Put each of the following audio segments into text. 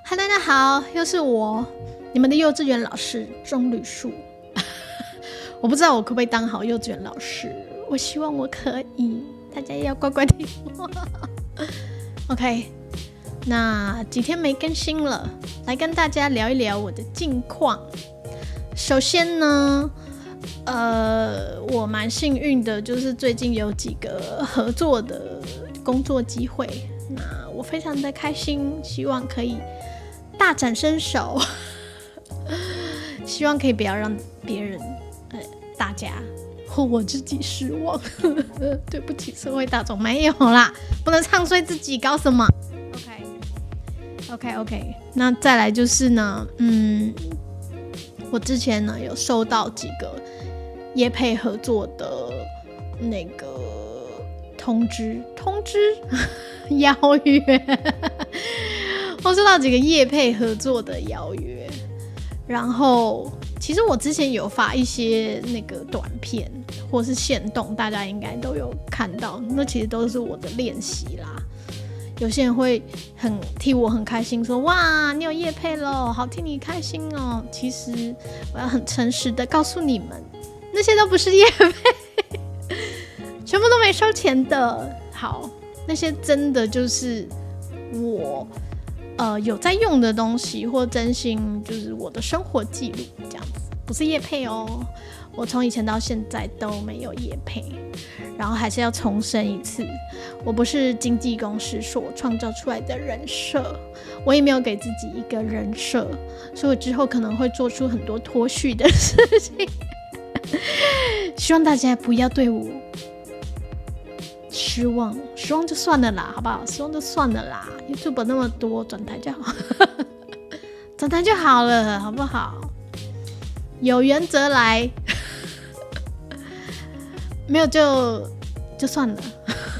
嗨，大家好，又是我，你们的幼稚园老师钟吕树。我不知道我可不可以当好幼稚园老师，我希望我可以，大家要乖乖听我。OK， 那几天没更新了，来跟大家聊一聊我的近况。首先呢，我蛮幸运的，就是最近有几个合作的工作机会，那我非常的开心，希望可以大展身手，希望可以不要让别人、大家或我自己失望。对不起，社会大众，没有啦，不能唱衰自己，搞什么 ？OK， 那再来就是呢，我之前呢有收到几个业配合作的那个通知邀约。我收到几个业配合作的邀约，然后其实我之前有发一些那个短片或是限动，大家应该都有看到，那其实都是我的练习啦。有些人会替我很开心说，哇，你有业配咯，好替你开心哦。其实我要很诚实的告诉你们，那些都不是业配，全部都没收钱的。好，那些真的就是我有在用的东西，或真心就是我的生活记录这样子，不是业配哦。我从以前到现在都没有业配，然后还是要重申一次，我不是经纪公司所创造出来的人设，我也没有给自己一个人设，所以我之后可能会做出很多脱序的事情。希望大家不要对我失望就算了啦，好不好？失望就算了啦。YouTube 那么多，转台就好，转台就好了，好不好？有缘则来，没有就算了。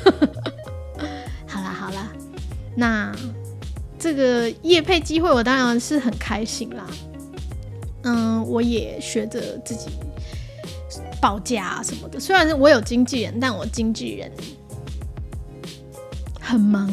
好啦，那这个业配机会我当然是很开心啦。我也学着自己报价什么的。虽然我有经纪人，但我经纪人很忙，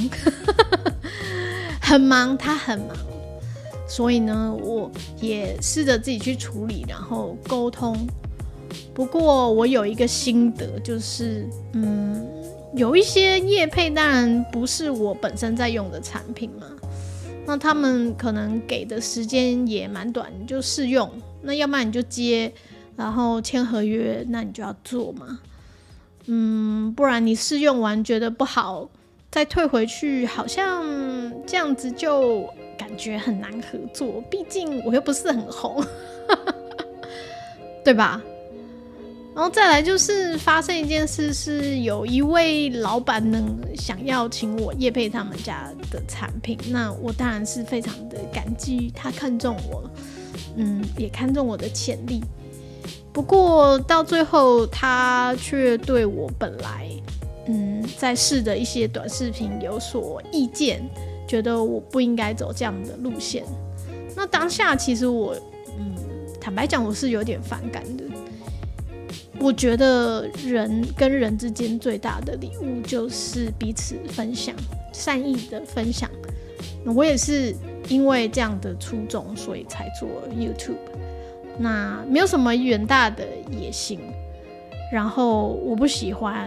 他很忙，所以呢，我也试着自己去处理，然后沟通。不过我有一个心得，就是有一些业配当然不是我本身在用的产品嘛，那他们可能给的时间也蛮短，你就试用，那要不然你就接，然后签合约，那你就要做嘛。不然你试用完觉得不好，再退回去，好像这样子就感觉很难合作，毕竟我又不是很红。对吧？然后再来就是发生一件事，是有一位老板想要请我业配他们家的产品，那我当然是非常的感激他看中我，也看中我的潜力。不过到最后他却对我本来在试的一些短视频有所意见，觉得我不应该走这样的路线。那当下其实我坦白讲我是有点反感的。我觉得人跟人之间最大的礼物就是彼此分享，善意的分享。我也是因为这样的初衷，所以才做 YouTube。那没有什么远大的野心，然后我不喜欢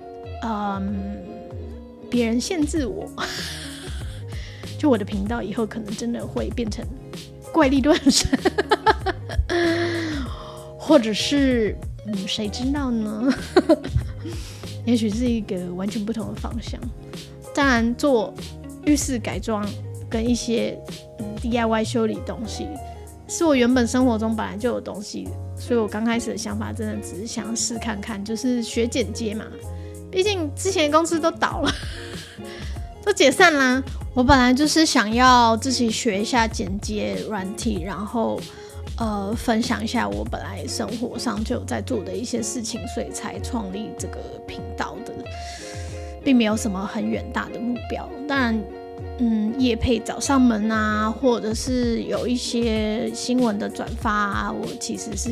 别人限制我。就我的频道以后可能真的会变成怪力乱神，或者是谁知道呢？也许是一个完全不同的方向。当然做浴室改装跟一些DIY 修理东西是我原本生活中本来就有东西，所以我刚开始的想法真的只是想试看看，就是学剪接嘛，毕竟之前的公司都倒了，都解散啦。我本来就是想要自己学一下剪接软体，然后分享一下我本来生活上就有在做的一些事情，所以才创立这个频道的，并没有什么很远大的目标。当然业配找上门啊，或者是有一些新闻的转发啊，我其实是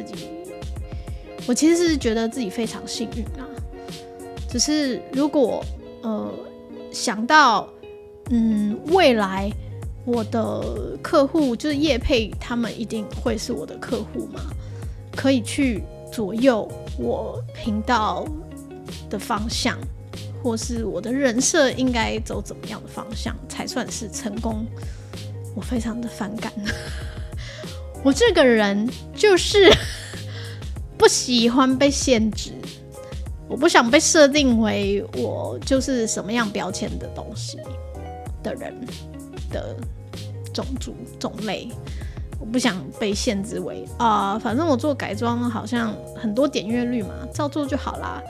觉得自己非常幸运啊。只是如果想到未来我的客户就是业配，他们一定会是我的客户嘛，可以去左右我频道的方向，或是我的人设应该走怎么样的方向才算是成功。我非常的反感我这个人就是不喜欢被限制，我不想被设定为我就是什么样标签的东西的人的种族种类，我不想被限制为反正我做改装好像很多点阅率嘛，照做就好啦。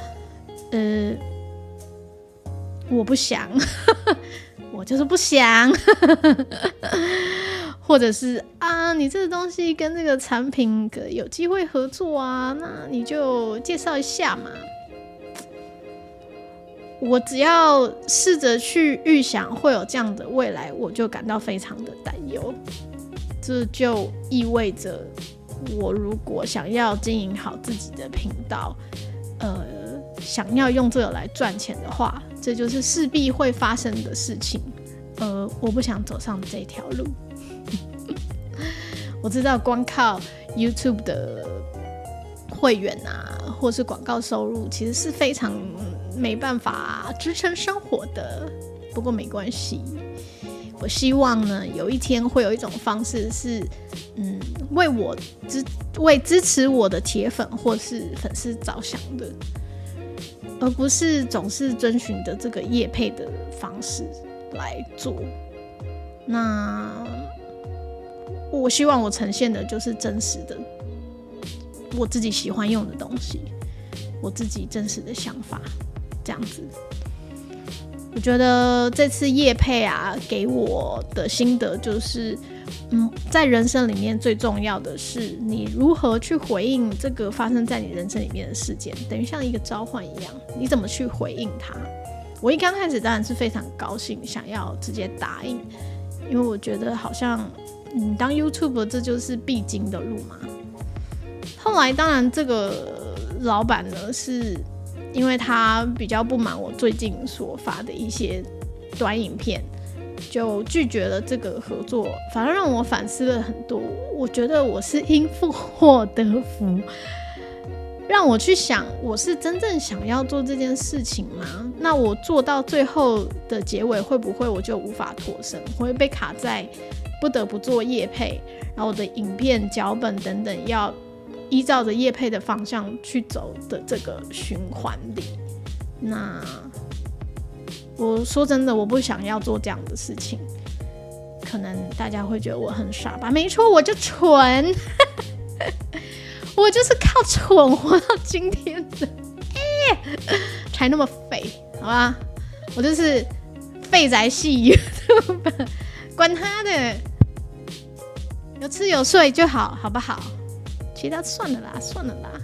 我不想我就是不想或者是你这个东西跟这个产品有机会合作啊，那你就介绍一下嘛。我只要试着去预想会有这样的未来，我就感到非常的担忧。这就意味着我如果想要经营好自己的频道，想要用这个来赚钱的话，这就是势必会发生的事情。我不想走上这条路我知道光靠 YouTube 的会员或是广告收入其实是非常没办法支撑生活的，不过没关系，我希望呢有一天会有一种方式是为支持我的铁粉或是粉丝着想的，而不是总是遵循的这个业配的方式来做。那我希望我呈现的就是真实的我自己喜欢用的东西，我自己真实的想法，这样子。我觉得这次业配给我的心得就是在人生里面最重要的是你如何去回应这个发生在你人生里面的事件，等于像一个召唤一样，你怎么去回应它。我一刚开始当然是非常高兴，想要直接答应，因为我觉得好像当 YouTuber 这就是必经的路嘛。后来当然这个老板呢，是因为他比较不满我最近所发的一些短影片，就拒绝了这个合作，反而让我反思了很多。我觉得我是因祸祸得福，让我去想我是真正想要做这件事情吗？那我做到最后的结尾会不会我就无法脱身，我会被卡在不得不做业配，然后我的影片脚本等等要依照着业配的方向去走的这个循环里。那我说真的，我不想要做这样的事情，可能大家会觉得我很傻吧？没错，我就蠢我就是靠蠢活到今天的才那么废，好吧？我就是废宅系管他的，有吃有睡就好，好不好？其他算了啦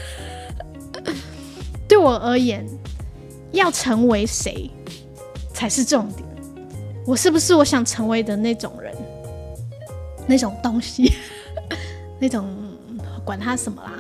对我而言，要成为谁才是重点。我是不是我想成为的那种人，那种东西那种管他什么啦。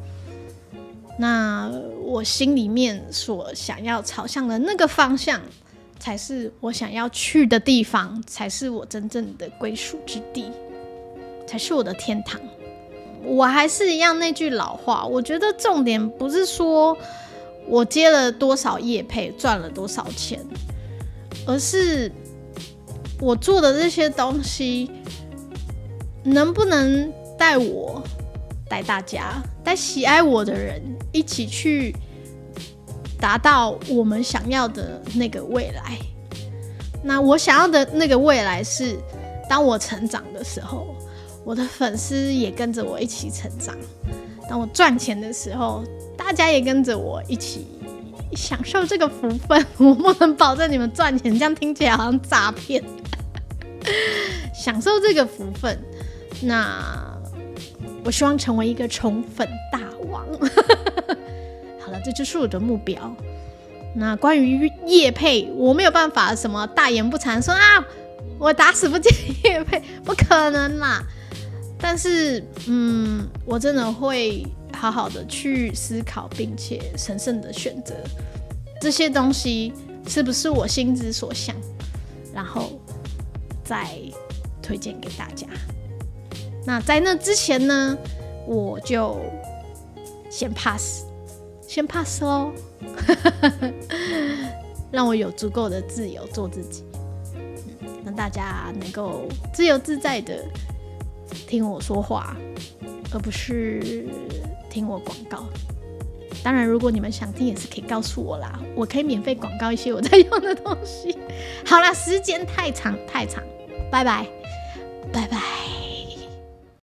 那我心里面所想要朝向的那个方向，才是我想要去的地方，才是我真正的归属之地，才是我的天堂。我还是一样那句老话，我觉得重点不是说我接了多少业配赚了多少钱，而是我做的这些东西能不能带大家带喜爱我的人一起去达到我们想要的那个未来。那我想要的那个未来是当我成长的时候，我的粉丝也跟着我一起成长，当我赚钱的时候，大家也跟着我一起享受这个福分。我不能保证你们赚钱，这样听起来好像诈骗享受这个福分，那我希望成为一个宠粉大王好了，这就是我的目标。那关于业配，我没有办法什么大言不惭说我打死不接业配，不可能啦。但是我真的会好好的去思考，并且审慎的选择这些东西是不是我心之所向，然后再推荐给大家。那在那之前呢，我就先 pass 咯让我有足够的自由做自己，让大家能够自由自在的听我说话，而不是听我广告。当然如果你们想听也是可以告诉我啦，我可以免费广告一些我在用的东西。好啦，时间太长，拜拜。